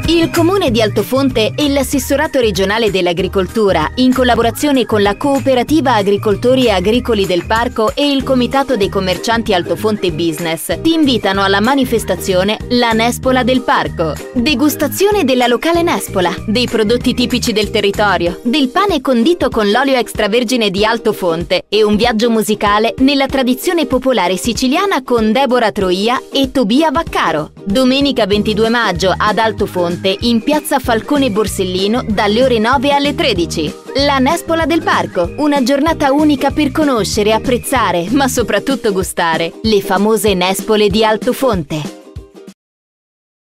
Il Comune di Altofonte e l'Assessorato regionale dell'Agricoltura, in collaborazione con la Cooperativa Agricoltori Agricoli del Parco e il Comitato dei Commercianti Altofonte Business, ti invitano alla manifestazione La Nespola del Parco. Degustazione della locale Nespola, dei prodotti tipici del territorio, del pane condito con l'olio extravergine di Altofonte e un viaggio musicale nella tradizione popolare siciliana con Deborah Troia e Tobia Vaccaro. Domenica 22 maggio ad Altofonte, in piazza Falcone Borsellino, dalle ore 9 alle 13. La Nespola del Parco, una giornata unica per conoscere, apprezzare, ma soprattutto gustare le famose nespole di Altofonte.